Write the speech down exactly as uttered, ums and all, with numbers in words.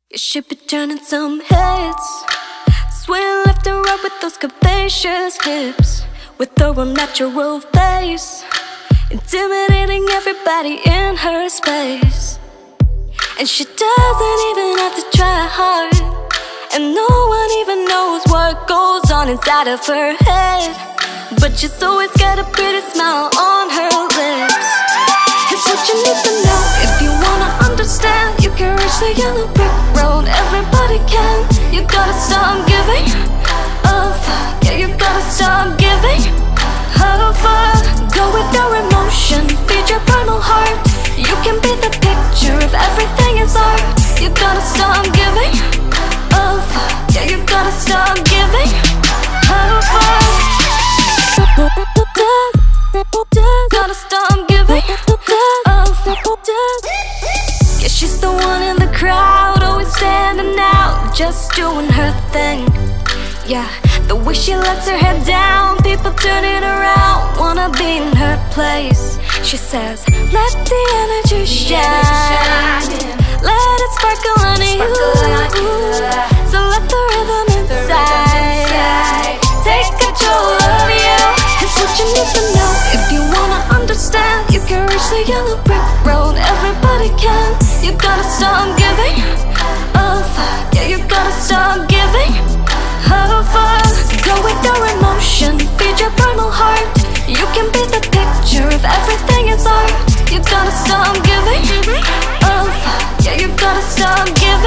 You should be turning some heads, swaying left and right with those curvaceous hips, with her unnatural face, intimidating everybody in her space. And she doesn't even have to try hard, and no one even knows what goes on inside of her head. But she's always got a pretty smile on her lips. It's what you need to know if you wanna understand. You can reach the yellow brick road, everybody can. You gotta stop giving up, yeah, you gotta stop giving up. Go with your emotion, feed your primal heart. You can be the picture of everything is art. You gotta stop giving up, yeah, you gotta stop giving up. Gotta stop giving up. Yeah, she's the one in the crowd, always standing out, just doing her thing. Yeah, the way she lets her head down, people turning around, wanna be in her place. She says, let the energy shine, let it sparkle on you. So let the rhythm inside take control of you. It's what you need to know if you wanna understand. You can reach the yellow brick road, everybody can. You gotta stop giving up, yeah, you gotta stop giving up. Go with your emotion, feed your primal heart. You can be the picture of everything is art. You gotta stop giving up, yeah, you gotta stop giving